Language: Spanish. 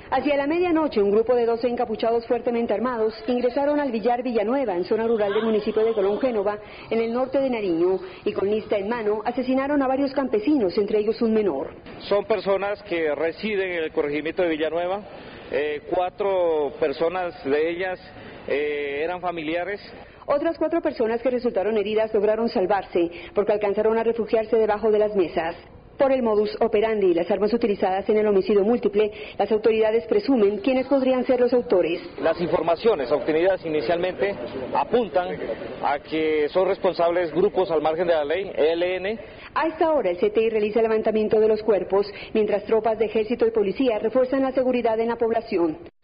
Hacia la medianoche, un grupo de 12 encapuchados fuertemente armados ingresaron al Villar Villanueva, en zona rural del municipio de Colón, Génova, en el norte de Nariño, y con lista en mano asesinaron a varios campesinos, entre ellos un menor. Son personas que residen en el corregimiento de Villanueva, 4 personas de ellas eran familiares. Otras 4 personas que resultaron heridas lograron salvarse porque alcanzaron a refugiarse debajo de las mesas. Por el modus operandi y las armas utilizadas en el homicidio múltiple, las autoridades presumen quiénes podrían ser los autores. Las informaciones obtenidas inicialmente apuntan a que son responsables grupos al margen de la ley, ELN. A esta hora el CTI realiza el levantamiento de los cuerpos, mientras tropas de ejército y policía refuerzan la seguridad en la población.